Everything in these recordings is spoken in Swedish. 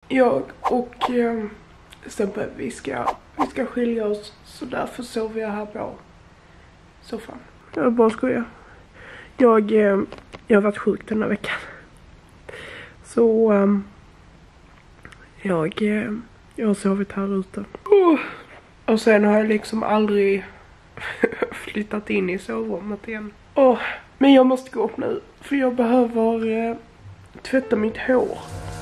jag och Stempe, vi ska skilja oss. Så därför sover jag här på soffan. Jag bara skojar. Jag har varit sjuk den här veckan. Så jag har sovit här ute. Och sen har jag liksom aldrig flyttat in i sovrummet igen. Men jag måste gå upp nu. För jag behöver tvätta mitt hår.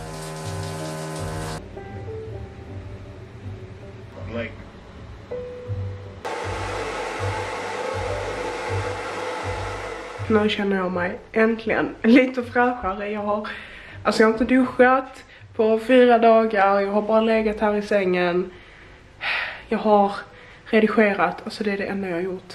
Nu känner jag mig äntligen lite fräschare. Jag har inte duschat på 4 dagar. Jag har bara legat här i sängen. Jag har redigerat. Alltså det är det enda jag har gjort.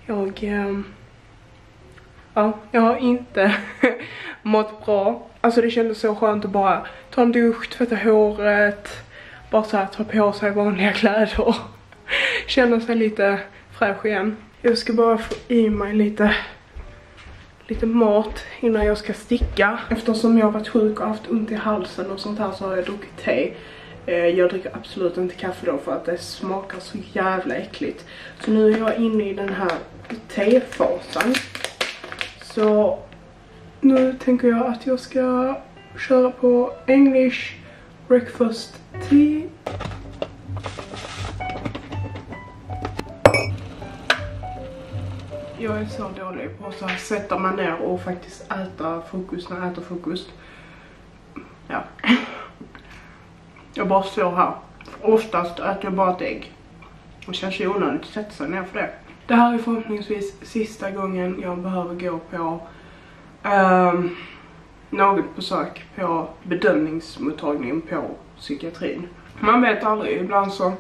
Jag har inte mått bra. Alltså det kändes så skönt att bara ta en dusch, tvätta håret. Bara så här, ta på sig vanliga kläder. Känna sig lite fräsch igen. Jag ska bara få i mig lite mat innan jag ska sticka. Eftersom jag har varit sjuk och haft ont i halsen och sånt här så har jag druckit te. Jag dricker absolut inte kaffe då för att det smakar så jävla äckligt. Så nu är jag inne i den här tefasen. Så nu tänker jag att jag ska köra på English breakfast tea. Jag är så dålig på att sätta mig ner och faktiskt äta frukost när jag äter frukost. Ja. Jag bara står här. Oftast äter jag bara ett ägg. Och känns ju onödigt att sätta sig ner för det. Det här är förhoppningsvis sista gången jag behöver gå på något besök på bedömningsmottagningen på psykiatrin. Man vet aldrig, ibland så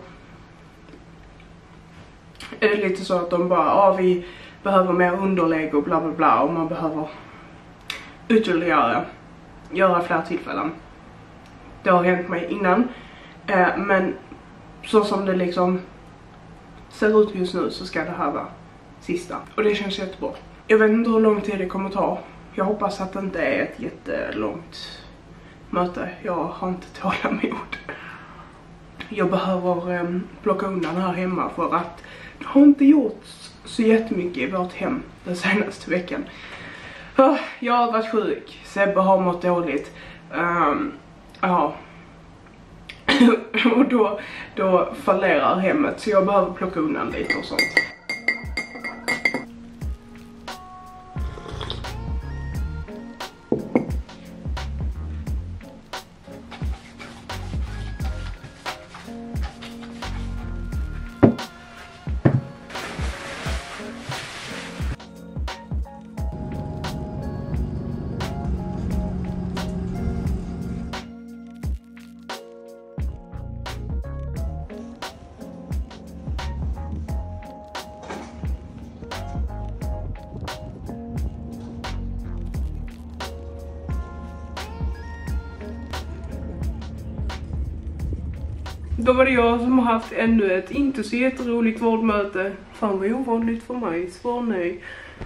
är det lite så att de bara, vi behöver mer underlägg och bla bla bla, och man behöver ytterligare göra fler tillfällen. Det har hänt mig innan, men så som det liksom ser ut just nu så ska det här vara sista. Och det känns jättebra. Jag vet inte hur lång tid det kommer ta. Jag hoppas att det inte är ett jättelångt möte. Jag har inte tålamod. Jag behöver plocka undan här hemma för att det har inte gjorts så jättemycket i vårt hem den senaste veckan. Jag har varit sjuk. Sebbe har mått dåligt. Ja. Och då fallerar hemmet, så jag behöver plocka undan lite och sånt. Då var det jag som har haft ännu ett inte så jätteroligt vårdmöte. Fan vad ovanligt för mig, svar nej.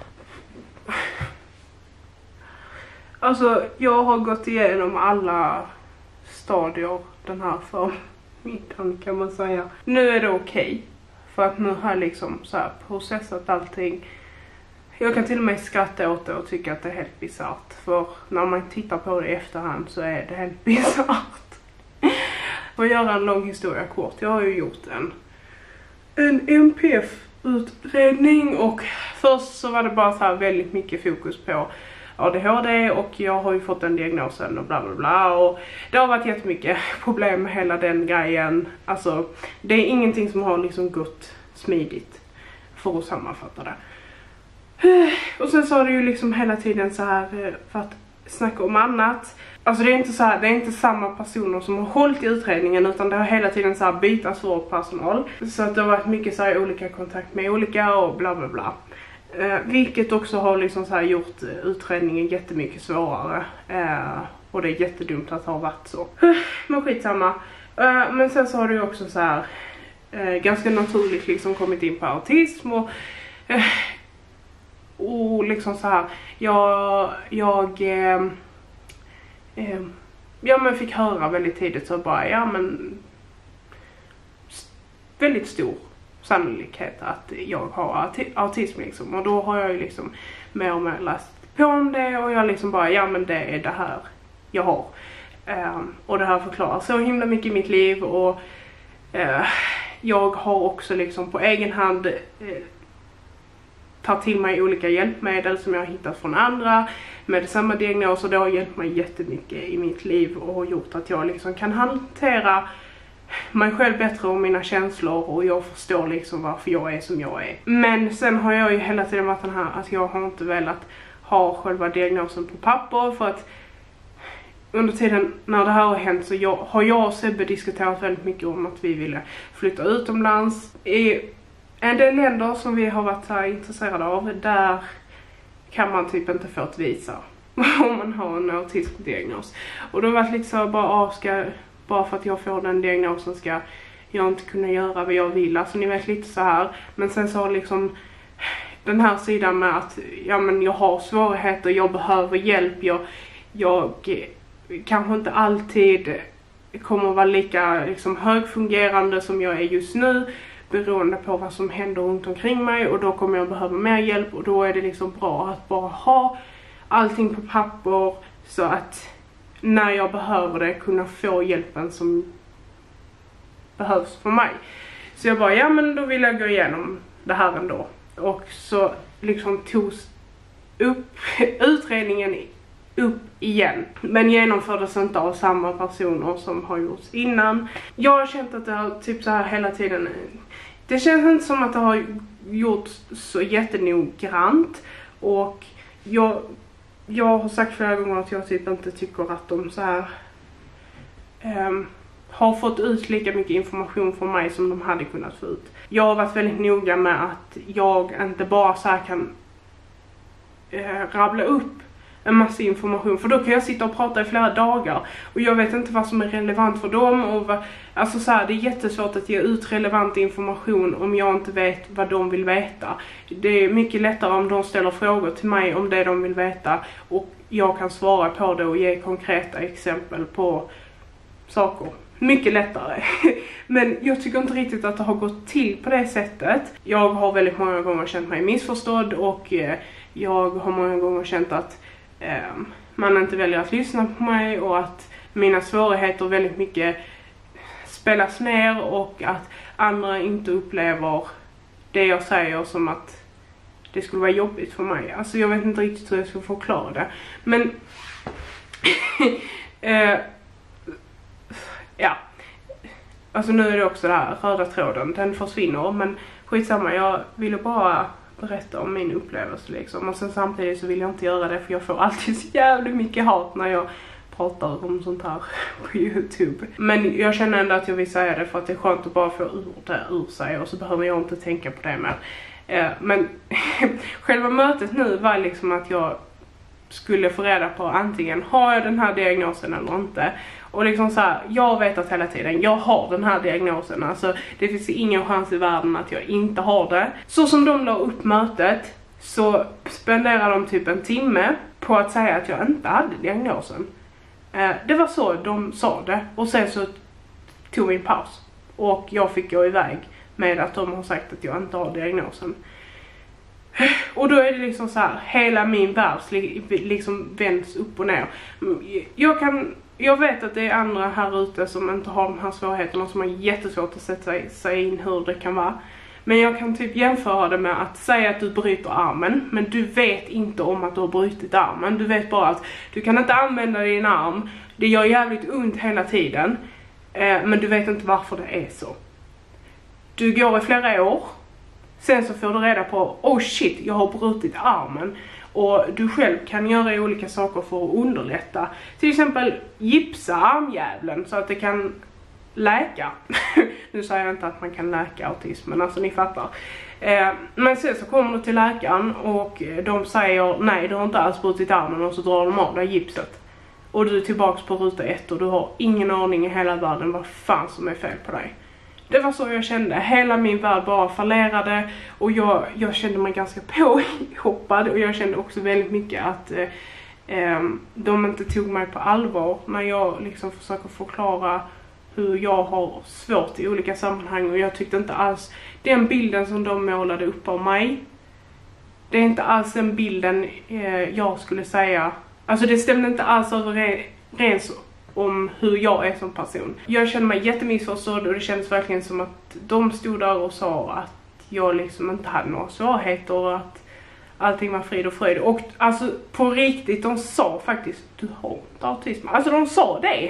Alltså jag har gått igenom alla stadier den här förmiddagen kan man säga. Nu är det okej. För att nu har jag liksom så här processat allting. Jag kan till och med skratta åt det och tycka att det är helt bizarrt. För när man tittar på det i efterhand så är det helt bizarrt. För att göra en lång historia kort. Jag har ju gjort en NPF-utredning. Och först så var det bara så här väldigt mycket fokus på ADHD. Och jag har ju fått den diagnosen och bla bla bla. Och det har varit jättemycket problem med hela den grejen. Alltså det är ingenting som har liksom gått smidigt. För att sammanfatta det. Och sen så har det ju liksom hela tiden så här för att snacka om annat. Alltså det är inte så här, det är inte samma personer som har hållit i utredningen, utan det har hela tiden så här bytas vårdpersonal. Så att det har varit mycket så här olika kontakt med olika och bla bla bla. Vilket också har liksom så här gjort utredningen jättemycket svårare. Och det är jättedumt att ha varit så. Men skitsamma. Men sen så har det ju också så här ganska naturligt liksom kommit in på autism och liksom så här men fick höra väldigt tidigt så bara, väldigt stor sannolikhet att jag har autism liksom. Och då har jag ju liksom mer och mer läst på om det och jag liksom bara, men det är det här jag har. Och det här förklarar så himla mycket i mitt liv och jag har också liksom på egen hand tagit till mig olika hjälpmedel som jag har hittat från andra med samma diagnos och det har hjälpt mig jättemycket i mitt liv och gjort att jag liksom kan hantera mig själv bättre och mina känslor och jag förstår liksom varför jag är som jag är. Men sen har jag ju hela tiden varit den här att jag har inte velat ha själva diagnosen på papper för att under tiden när det här har hänt så har jag och Sebbe diskuterat väldigt mycket om att vi ville flytta utomlands. I en del länder som vi har varit så intresserade av, där kan man typ inte få ett visa om man har en autismdiagnos. Och då har varit liksom bara för att jag får den diagnosen ska jag inte kunna göra vad jag vill. Alltså ni vet lite så här. Men sen så har liksom den här sidan med att jag har svårigheter, jag behöver hjälp, jag kanske inte alltid kommer vara lika liksom högfungerande som jag är just nu beroende på vad som händer runt omkring mig och då kommer jag behöva mer hjälp och då är det liksom bra att bara ha allting på papper så att när jag behöver det kunna få hjälpen som behövs för mig. Så jag bara, men då vill jag gå igenom det här ändå. Och så liksom togs utredningen upp igen. Men genomfördes inte av samma personer som har gjorts innan. Jag har känt att det har typ så här hela tiden. Det känns inte som att det har gjorts så jättenoggrant. Och jag har sagt flera gånger att jag typ inte tycker att de så här har fått ut lika mycket information från mig som de hade kunnat få ut. Jag har varit väldigt noga med att jag inte bara så här kan rabbla upp en massa information, för då kan jag sitta och prata i flera dagar och jag vet inte vad som är relevant för dem och alltså så här, det är jättesvårt att ge ut relevant information om jag inte vet vad de vill veta. Det är mycket lättare om de ställer frågor till mig om det de vill veta och jag kan svara på det och ge konkreta exempel på saker. Mycket lättare. Men jag tycker inte riktigt att det har gått till på det sättet. Jag har väldigt många gånger känt mig missförstådd och jag har många gånger känt att man inte väljer att lyssna på mig och att mina svårigheter väldigt mycket spelas ner och att andra inte upplever det jag säger som att det skulle vara jobbigt för mig. Alltså jag vet inte riktigt hur jag ska förklara det. Men ja. Alltså nu är det också det här röda tråden. Den försvinner men skitsamma, jag ville bara berätta om min upplevelse liksom. Och sen samtidigt så vill jag inte göra det för jag får alltid så jävligt mycket hat när jag pratar om sånt här på YouTube. Men jag känner ändå att jag vill säga det för att det är skönt att bara få det ur sig och så behöver jag inte tänka på det mer. Men själva mötet nu var liksom att jag skulle få reda på antingen har jag den här diagnosen eller inte. Och liksom så här, jag vet att hela tiden jag har den här diagnosen. Alltså det finns ingen chans i världen att jag inte har det. Så som de la upp mötet så spenderade de typ en timme på att säga att jag inte hade diagnosen. Det var så de sa det. Och sen så tog vi en paus. Och jag fick gå iväg med att de har sagt att jag inte har diagnosen. Och då är det liksom så här, hela min värld liksom vänds upp och ner. Jag vet att det är andra här ute som inte har de här svårigheterna, som har jättesvårt att sätta sig in hur det kan vara. Men jag kan typ jämföra det med att säga att du bryter armen, men du vet inte om att du har brutit armen. Du vet bara att du kan inte använda din arm, det gör jävligt ont hela tiden, men du vet inte varför det är så. Du går i flera år, sen så får du reda på, oh shit, jag har brutit armen. Och du själv kan göra olika saker för att underlätta. Till exempel gipsa armjävlen så att det kan läka. Nu säger jag inte att man kan läka autism, men alltså ni fattar. Men sen så kommer du till läkaren och de säger nej, du har inte alls brutit armen, och så drar de av dig gipset. Och du är tillbaks på ruta 1 och du har ingen aning i hela världen vad fan som är fel på dig. Det var så jag kände. Hela min värld bara fallerade. Och jag kände mig ganska påhoppad. Och jag kände också väldigt mycket att de inte tog mig på allvar när jag liksom försöker förklara hur jag har svårt i olika sammanhang. Och jag tyckte inte alls den bilden som de målade upp av mig, det är inte alls den bilden jag skulle säga. Alltså det stämde inte alls överens om hur jag är som person. Jag kände mig jättemissförstådd och det kändes verkligen som att de stod där och sa att jag liksom inte hade några svårigheter och att allting var frid och fröjd. Och alltså på riktigt, de sa faktiskt, du har inte autism. Alltså de sa det.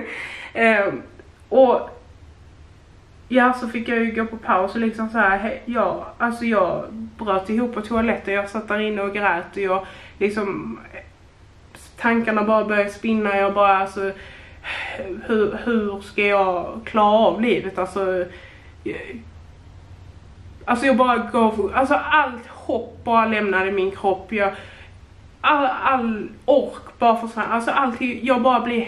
Och ja, så fick jag ju gå på paus och liksom så här, ja, alltså jag bröt ihop på toaletten. Jag satt där inne och grät och jag liksom, tankarna bara började spinna. Jag bara, alltså, hur ska jag klara av livet? Alltså jag bara gav, alltså allt hopp bara lämnade min kropp. All ork bara försvann. Alltså allting, jag bara blev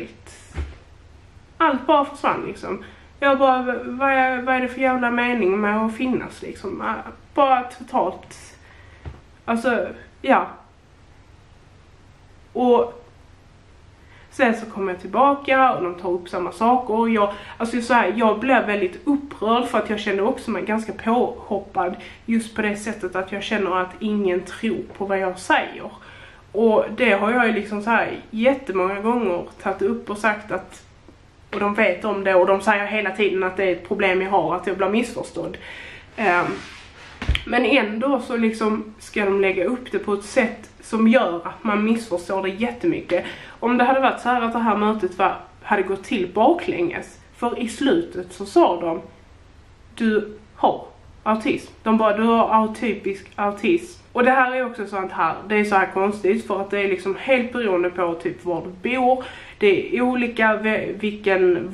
allt bara försvann liksom. Jag bara, vad är det för jävla mening med att finnas liksom? Bara totalt. Alltså, ja. Och sen så kom jag tillbaka och de tar upp samma saker. Och jag blev väldigt upprörd för att jag kände också mig ganska påhoppad. Just på det sättet att jag känner att ingen tror på vad jag säger. Och det har jag ju liksom så här jättemånga gånger tagit upp och sagt att, och de vet om det och de säger hela tiden att det är ett problem jag har, att jag blir missförstådd. Men ändå så liksom ska de lägga upp det på ett sätt som gör att man missförstår det jättemycket. Om det hade varit så här att det här mötet hade gått till baklänges. För i slutet så sa de, du har autism. De bara, du har atypisk autism. Och det här är också sånt här, det är så här konstigt för att det är liksom helt beroende på typ var du bor. Det är olika vilken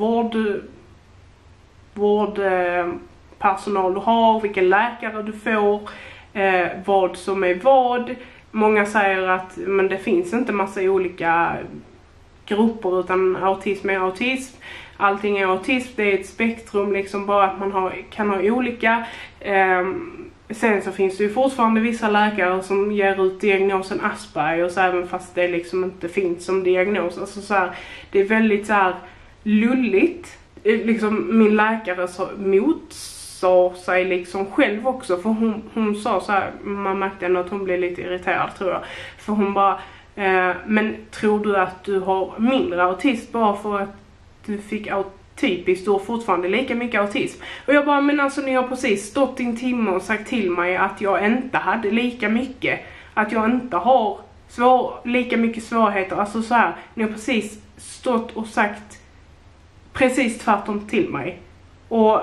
vårdpersonal du har, vilken läkare du får, vad som är vad. Många säger att men det finns inte massa olika grupper utan autism är autism. Allting är autism, det är ett spektrum liksom, bara att man kan ha olika. Sen så finns det ju fortfarande vissa läkare som ger ut diagnosen Asperger, så även fast det liksom inte finns som diagnos. Alltså så här, det är väldigt så här lulligt. Liksom min läkare så motsade sig liksom själv också, för hon sa så här, man märkte ändå att hon blev lite irriterad tror jag. För hon bara, men tror du att du har mindre autism bara för att du fick typiskt och fortfarande lika mycket autism? Och jag bara, men alltså ni har precis stått i en timme och sagt till mig att jag inte hade lika mycket. Att jag inte har lika mycket svårigheter. Alltså så här, ni har precis stått och sagt precis tvärtom till mig. Och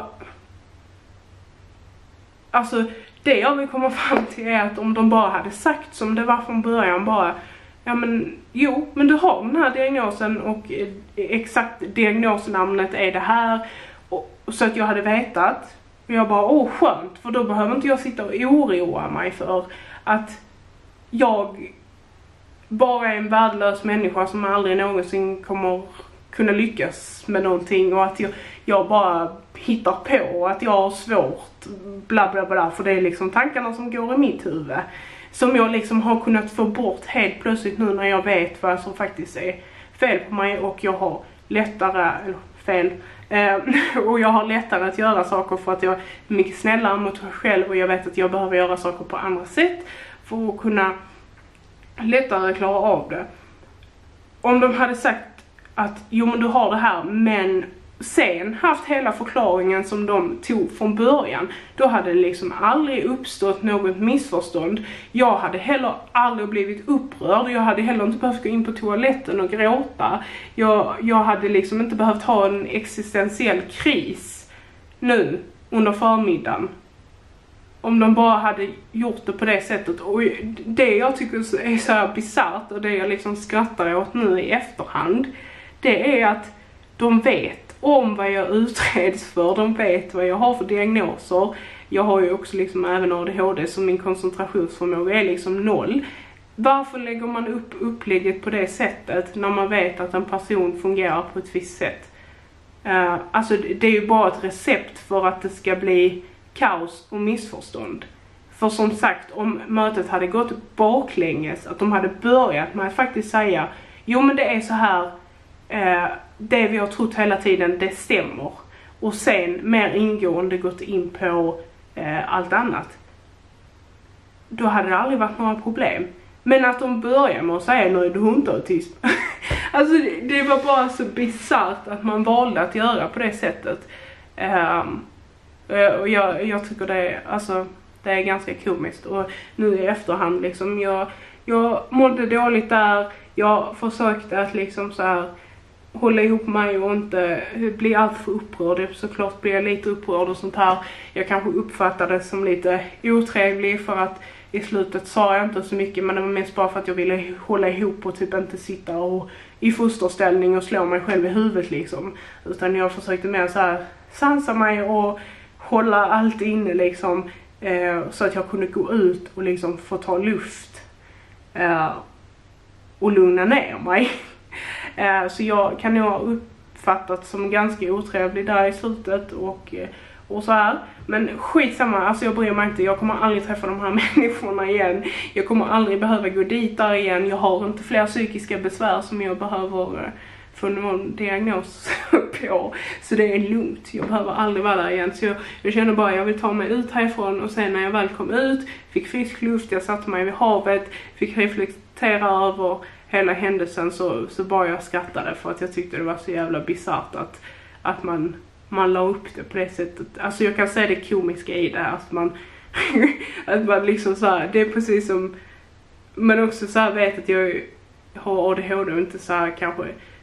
alltså det jag vill komma fram till är att om de bara hade sagt som det var från början, bara, ja men jo, men du har den här diagnosen och exakt diagnosnamnet är det här, och så att jag hade vetat. Och jag bara, skönt, för då behöver inte jag sitta och oroa mig för att jag bara är en värdelös människa som aldrig någonsin kommer kunna lyckas med någonting, och att jag bara hittar på att jag har svårt, bla bla bla, för det är liksom tankarna som går i mitt huvud. Som jag liksom har kunnat få bort helt plötsligt nu när jag vet vad som faktiskt är fel på mig, och jag har lättare, och jag har lättare att göra saker för att jag är mycket snällare mot mig själv, och jag vet att jag behöver göra saker på andra sätt för att kunna lättare klara av det. Om de hade sagt att jo men du har det här, men sen haft hela förklaringen som de tog från början, då hade det liksom aldrig uppstått något missförstånd. Jag hade heller aldrig blivit upprörd. Jag hade heller inte behövt gå in på toaletten och gråta. Jag hade liksom inte behövt ha en existentiell kris nu under förmiddagen. Om de bara hade gjort det på det sättet. Och det jag tycker är så här bizarrt, och det jag liksom skrattar åt nu i efterhand, det är att de vet om vad jag utreds för. De vet vad jag har för diagnoser. Jag har ju också liksom även ADHD, så min koncentrationsförmåga är liksom 0. Varför lägger man upp upplägget på det sättet när man vet att en person fungerar på ett visst sätt? Alltså det är ju bara ett recept för att det ska bli kaos och missförstånd. För som sagt, om mötet hade gått baklänges, att de hade börjat med att faktiskt säga, jo men det är så här, det vi har trott hela tiden, det stämmer. Och sen mer ingående gått in på allt annat. Då hade det aldrig varit några problem. Men att de börjar med att säga nu är du hundautism. Alltså det var bara så bisarrt att man valde att göra på det sättet. Och jag tycker det är ganska komiskt. Och nu i efterhand liksom, jag mådde dåligt där. Jag försökte att liksom så här hålla ihop mig och inte bli allt för upprörd. Såklart blir jag lite upprörd och sånt här. Jag kanske uppfattade det som lite otrevlig för att i slutet sa jag inte så mycket, men det var mest bara för att jag ville hålla ihop och typ inte sitta och i fosterställning och slå mig själv i huvudet liksom. Utan jag försökte mer så här sansa mig och hålla allt inne liksom, så att jag kunde gå ut och liksom få ta luft och lugna ner mig. Så jag kan ju ha uppfattat som ganska otrevlig där i slutet och så här. Men skitsamma, alltså jag bryr mig inte. Jag kommer aldrig träffa de här människorna igen. Jag kommer aldrig behöva gå dit där igen. Jag har inte fler psykiska besvär som jag behöver få någon diagnos på. Så det är lugnt. Jag behöver aldrig vara där igen. Så jag känner bara att jag vill ta mig ut härifrån. Och sen när jag väl kom ut, fick frisk luft, jag satte mig vid havet, fick reflektera över hela händelsen, så bara jag skrattade för att jag tyckte det var så jävla bisarrt att man la upp det på det sättet. Alltså jag kan säga det komiska i det, att man att man liksom så här, det är precis som man också så här vet att jag har ADHD och inte så här kanske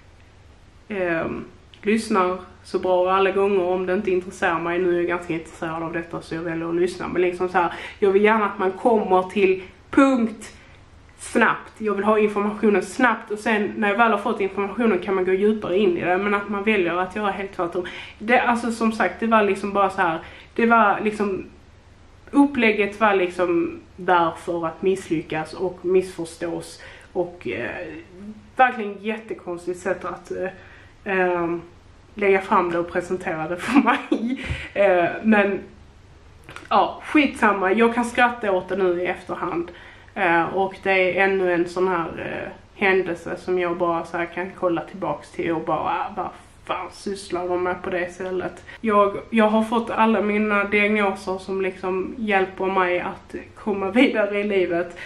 lyssnar så bra alla gånger om det inte intresserar mig. Nu är jag ganska intresserad av detta så jag väljer att lyssna, men liksom så här, jag vill gärna att man kommer till punkt snabbt. Jag vill ha informationen snabbt och sen när jag väl har fått informationen kan man gå djupare in i det, men att man väljer att göra helt tvärtom. Det, alltså som sagt, det var liksom bara så här, det var liksom upplägget var liksom där för att misslyckas och missförstås och verkligen jättekonstigt sätt att lägga fram det och presentera det för mig. Men ja, skitsamma. Jag kan skratta åt det nu i efterhand. Och det är ännu en sån här händelse som jag bara så här kan kolla tillbaks till och bara, vad fan sysslar de med på det stället? Jag har fått alla mina diagnoser som liksom hjälper mig att komma vidare i livet.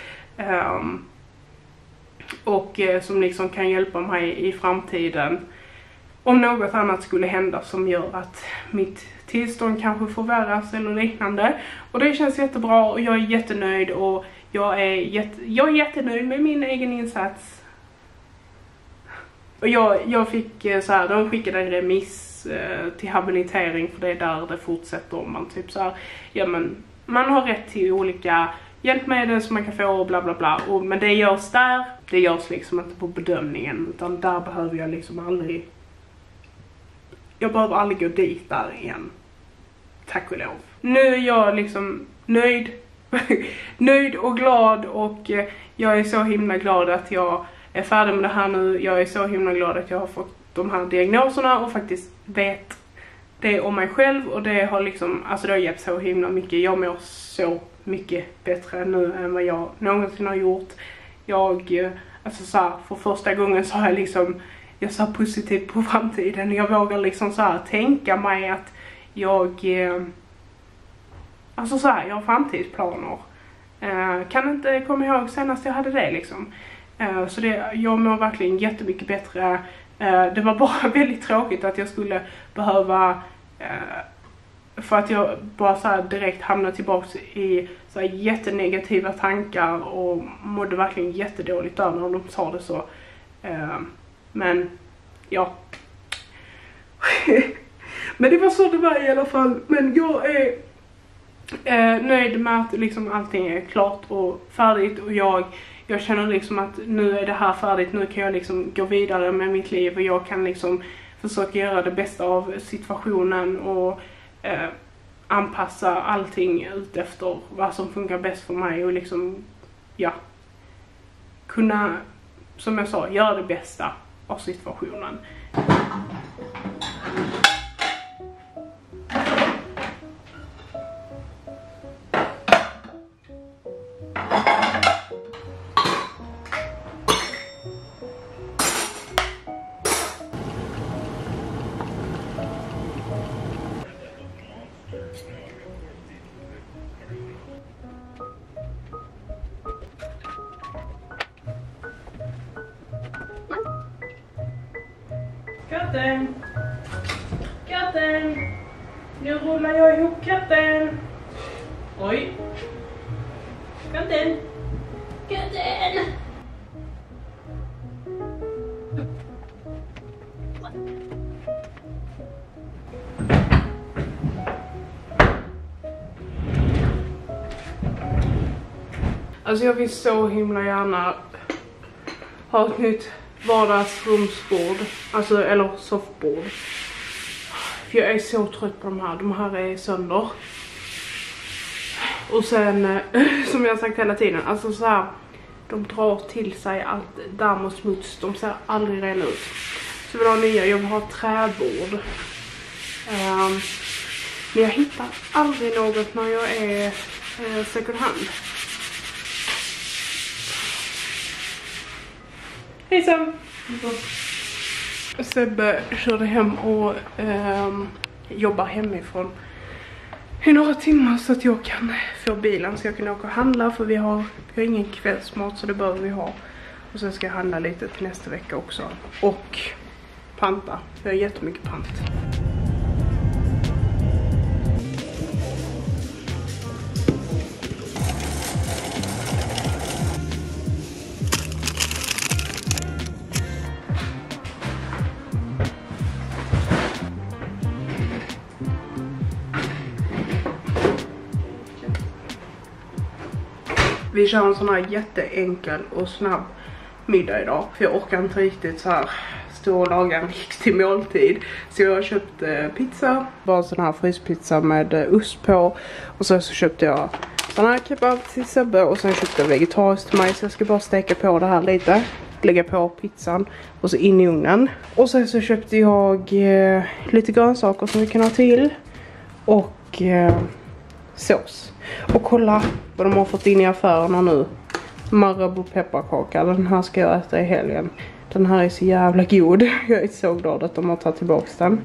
Och som liksom kan hjälpa mig i framtiden om något annat skulle hända som gör att mitt tillstånd kanske förvärras eller liknande. Och det känns jättebra och jag är jättenöjd och jag är jättenöjd med min egen insats. Och jag fick så här, de skickade en remiss till habilitering för det är där det fortsätter om man typ så här, ja men man har rätt till olika hjälpmedel som man kan få och bla bla bla. Men det görs där, det görs liksom inte på bedömningen utan där behöver jag liksom aldrig, jag behöver aldrig gå dit där igen. Tack och lov. Nu är jag liksom nöjd och glad och jag är så himla glad att jag är färdig med det här nu. Jag är så himla glad att jag har fått de här diagnoserna och faktiskt vet det om mig själv och det har liksom, alltså det har gett så himla mycket. Jag mår så mycket bättre nu än vad jag någonsin har gjort. Alltså så här, för första gången så har jag liksom, jag ser positivt på framtiden. Jag vågar liksom så här tänka mig att alltså så här, jag har framtidsplaner. Kan inte komma ihåg senast jag hade det liksom. Så jag mår verkligen jättemycket bättre. Det var bara väldigt tråkigt att jag skulle behöva, för att jag bara så här direkt hamnade tillbaka i så här jättenegativa tankar och mådde verkligen jättedåligt där när de sa det så. Men ja. Men det var så det var i alla fall. Men jag är nöjd med att liksom allting är klart och färdigt och jag känner liksom att nu är det här färdigt, nu kan jag liksom gå vidare med mitt liv och jag kan liksom försöka göra det bästa av situationen och anpassa allting ut efter vad som funkar bäst för mig och liksom, ja, kunna, som jag sa, göra det bästa av situationen. katten. Katten. Nu rullar jag ihop katten. Oj. Katten. Katten. Alltså jag vill så himla gärna ha ett nytt vardagsrumsbord. Alltså, eller soffbord. För jag är så trött på de här. De här är sönder. Och sen, som jag har sagt hela tiden, alltså så här, de drar till sig allt damm och smuts. De ser aldrig rena ut. Så jag vill ha nya, jag vill ha träbord. Men jag hittar aldrig något när jag är second hand. Hejsan! Sebbe körde hem och jobbar hemifrån i några timmar så att jag kan få bilen så jag kan åka och handla, för vi har ingen kvällsmat så det behöver vi ha. Och sen ska jag handla lite till nästa vecka också. Och panta, jag har jättemycket pant. Vi kör en sån här jätteenkel och snabb middag idag. För jag orkar inte riktigt så här stå och laga en riktig måltid. Så jag har köpt pizza. Bara en sån här fryspizza med ost på. Och så köpte jag sån här kebab till Sebbe. Och sen köpte jag vegetariskt till mig. Så jag ska bara steka på det här lite. Lägga på pizzan. Och så in i ugnen. Och sen så köpte jag lite grönsaker som vi kan ha till. Och sås. Och kolla vad de har fått in i affärerna nu. Marabou pepparkaka. Den här ska jag äta i helgen. Den här är så jävla god. Jag är så glad att de har tagit tillbaka den.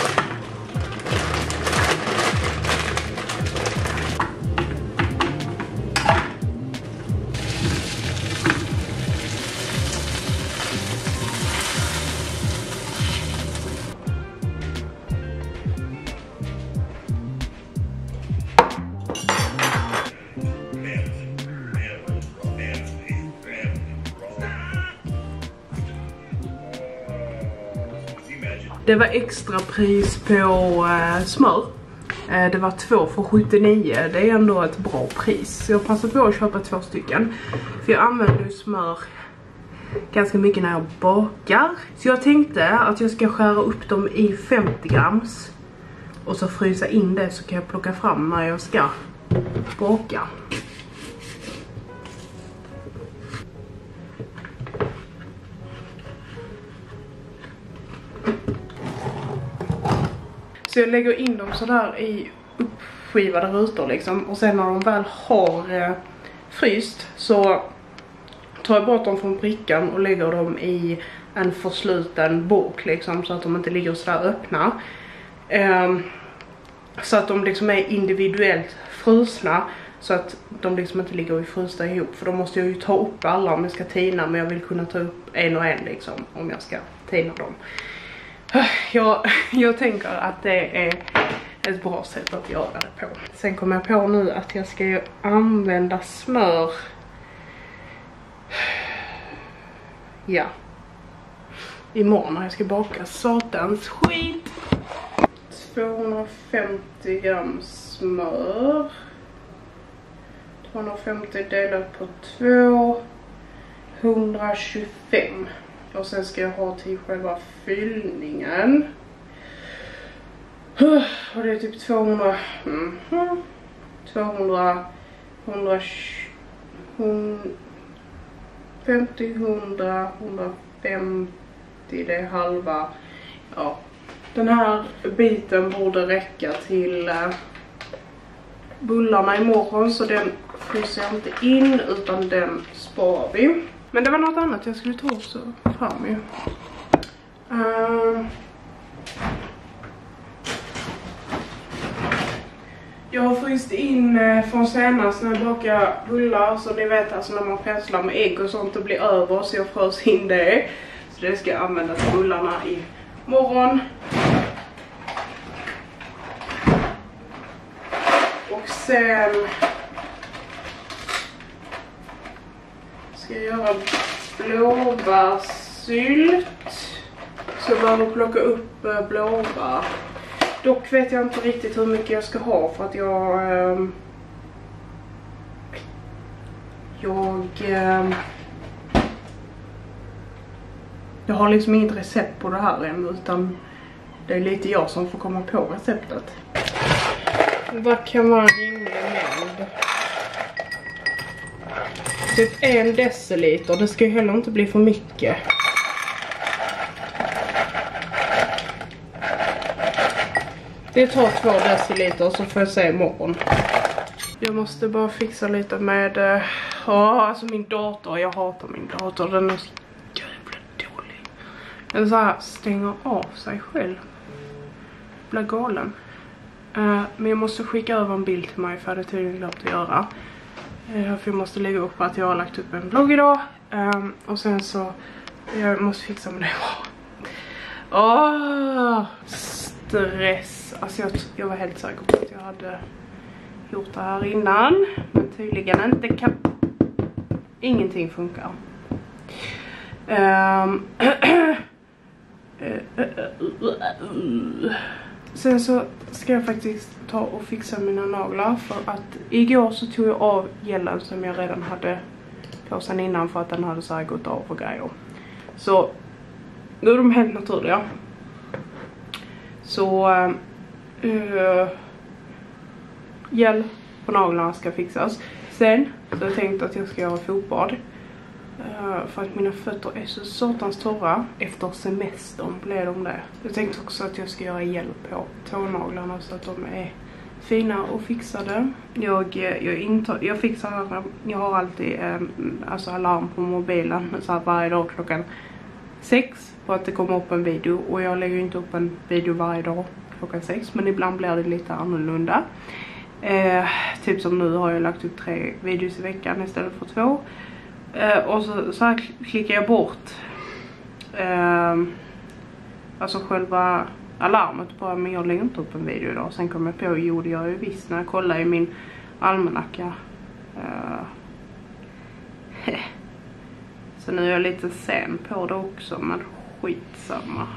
Det var extra pris på smör. Det var 2 för 79. Det är ändå ett bra pris. Så jag passade på att köpa 2 stycken. För jag använder ju smör ganska mycket när jag bakar. Så jag tänkte att jag ska skära upp dem i 50 grams. Och så frysa in det så kan jag plocka fram när jag ska baka. Så jag lägger in dem så där i uppskivade rutor liksom. Och sen när de väl har fryst så tar jag bort dem från brickan och lägger dem i en försluten burk liksom. Så att de inte ligger så där öppna. Så att de liksom är individuellt frusna. Så att de liksom inte ligger och frysta ihop. För då måste jag ju ta upp alla om jag ska tina. Men jag vill kunna ta upp en och en liksom om jag ska tina dem. Jag tänker att det är ett bra sätt att göra det på. Sen kommer jag på nu att jag ska använda smör. Ja. Imorgon när jag ska baka satans skit. 250 gram smör. 250 delat på 2. 125. Och sen ska jag ha till själva fyllningen. Och det är typ 200, 200, 150, 100, 150, det är halva. Ja, den här biten borde räcka till bullarna imorgon. Så den fryser jag inte in utan den sparar vi. Men det var något annat jag skulle ta också fram ju. Jag har fryst in från senast när jag bakar bullar. Så ni vet alltså när man penslar med ägg och sånt och blir över. Så jag frös in det. Så det ska jag använda till bullarna morgon. Och sen ska jag göra blåbärssylt. Så jag behöver plocka upp blåbär. Dock vet jag inte riktigt hur mycket jag ska ha för att jag har liksom inget recept på det här än, utan det är lite jag som får komma på receptet. Vad kan vara en rimlig mängd? Typ 1 deciliter, det ska ju heller inte bli för mycket. Det tar 2 deciliter så får jag se imorgon. Jag måste bara fixa lite med alltså min dator. Jag hatar min dator, den är så jävla dålig. Den så här stänger av sig själv. Blir galen. Men jag måste skicka över en bild till mig, för det är tydligen glömt att göra. För jag måste lägga upp att jag har lagt upp en vlogg idag. Och sen så jag måste fixa med det. Stress. Alltså jag var helt säker på att jag hade gjort det här innan. Men tydligen inte kan. Ingenting funkar. Sen så ska jag faktiskt ta och fixa mina naglar. För att igår så tog jag av gällen som jag redan hade på sen innan. För att den hade så här gått av och grejer. Så nu är de helt naturliga. Så gel på naglarna ska fixas. Sen så har jag tänkt att jag ska göra fotbad. För att mina fötter är så satans torra. Efter semestern blev de det. Jag tänkte också att jag ska göra gel på tånaglarna så att de är fina och fixade. Jag fixar, jag har alltid alltså alarm på mobilen så här varje dag klockan 6 på att det kommer upp en video. Och jag lägger inte upp en video varje dag klockan 6, men ibland blir det lite annorlunda. Typ som nu har jag lagt upp 3 videos i veckan istället för 2. Och så här klickar jag bort alltså själva alarmet bara, men jag lägger inte upp en video idag. Sen kommer jag på, jo det gör jag ju visst när jag kollar i min almanacka. Så nu är jag lite sen på det också, men skitsamma.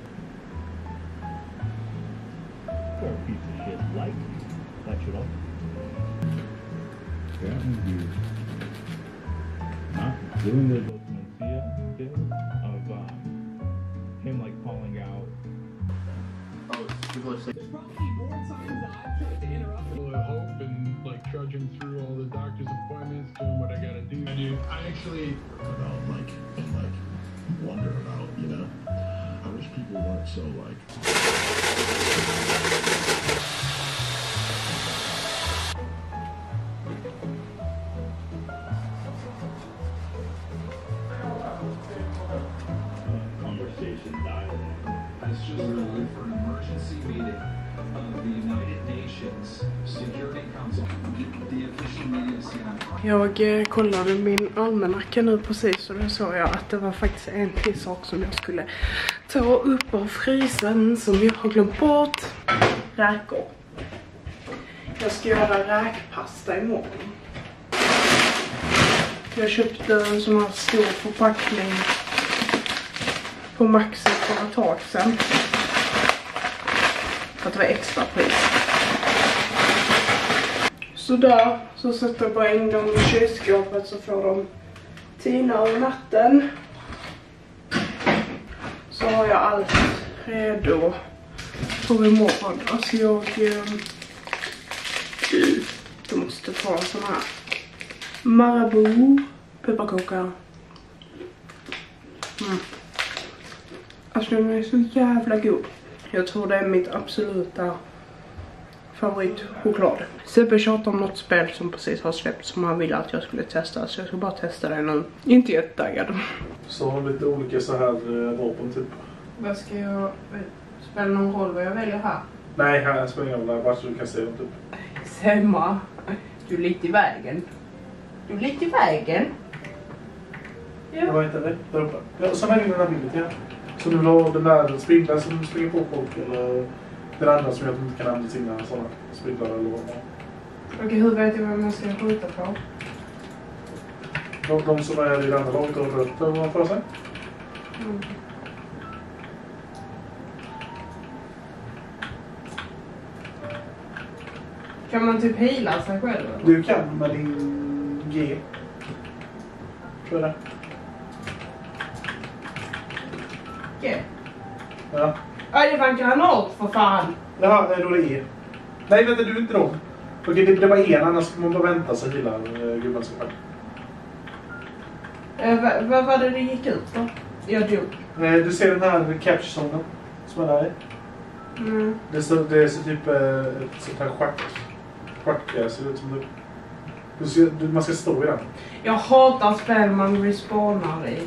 Doing the Mencia bit of him like calling out. Oh, people are saying. There's probably more times that I've tried to interrupt. I hope and like trudging through all the doctor's appointments, doing what I gotta do. I actually About like wonder about, you know. I wish people weren't so like. It's just called for an emergency meeting of the United Nations Security Council. The official meeting of CNN. Jag kollade min almanacka nu precis och då såg jag att det var faktiskt en till sak som jag skulle ta upp av frysen som jag har glömt bort. Räkor. Jag ska göra räkpasta imorgon. Jag köpte en sån här stor förpackning på Maxi för ett tag sedan. För att det var extra pris. Så där så sätter jag bara in dem i kylskåpet så får de tina över natten. Så har jag allt redo för imorgon. Alltså jag måste ta en sån här Marabou pepparkaka. Alltså den är så jävla god. Jag tror det är mitt absoluta favoritchoklad. Sebbe tjatar om något spel som precis har släppt som han ville att jag skulle testa. Så jag ska bara testa det nu. Inte jättetaggad. Så har lite olika så här vapen typ. Vad ska jag... Spelar någon roll vad jag väljer här? Nej, här spelar ingen roll. Vart du kan se dem typ. Semma. Du är lite i vägen. Du är lite i vägen. Ja. Vad heter det? Där uppe. Ja, så väljer du den här bilden till. Så du vill ha den där spindlar som springer på folk eller den andra som jag inte kan använda sina sådana spindlar eller vad? Okej, hur vet jag vem jag ska skjuta på? De som är i det andra laget och rött eller vad man får sig? Mm. Kan man typ heala sig själv? Eller? Du kan med din G. Tror jag det. G? Ja. Ja, det var en granat för fan! Ja, då är det E. Nej, vänta, du är inte dem. Okej, det var en, annars får man bara vänta så hela gubben ska färdig. Vad var det gick ut då? Jag dog. Du ser den här capture-zonen som är där i. Mm. Det är så typ ett sånt här schack ser det ut som man ska stå i den. Jag hatar spel man respawnar i.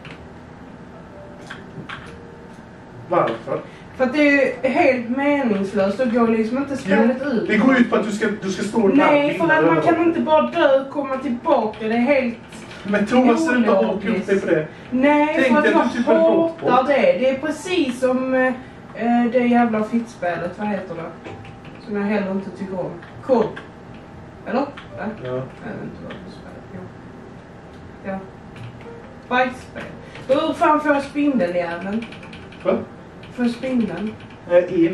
Varför? För att det är helt meningslöst. Det går liksom inte spelet ut. Det går ut på att du ska stå där. Nej, för att man kan inte bara dö och komma tillbaka. Det är helt... Men Thomas, sluta åka upp dig på det. Nej, Tänk för att dig jag att du typ är hatar brott. det. Det är precis som det jävla fittspelet. Vad heter det? Som jag heller inte tycker om. Kod. Eller? Ja. Ja. Jag vet inte vad det spelar. Jo. Ja. Bajsspel. Hur fan får jag spindeljäveln? Va? Får jag spindeln? E.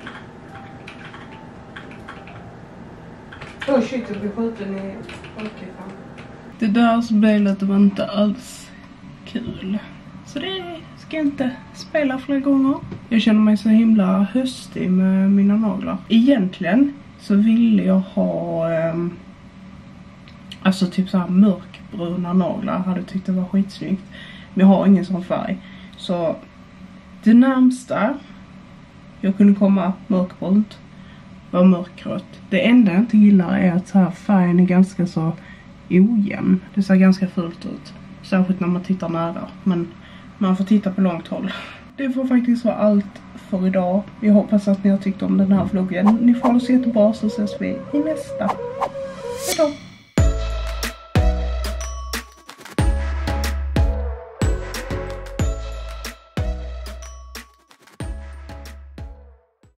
Oh shit, jag blir skjuten i... Okej, fan. Det där spelet var inte alls kul. Så det ska jag inte spela fler gånger. Jag känner mig så himla höstig med mina naglar. Egentligen så ville jag ha... alltså typ så här mörkbruna naglar. Hade tyckt det var skitsnyggt. Men jag har ingen sån färg. Så det närmsta jag kunde komma mörkbrunt var mörkrött. Det enda jag inte gillar är att så här färgen är ganska så ojämn. Det ser ganska fult ut. Särskilt när man tittar nära. Men man får titta på långt håll. Det får faktiskt vara allt för idag. Jag hoppas att ni har tyckt om den här vloggen. Ni får ha det så jättebra, så ses vi i nästa. Hejdå!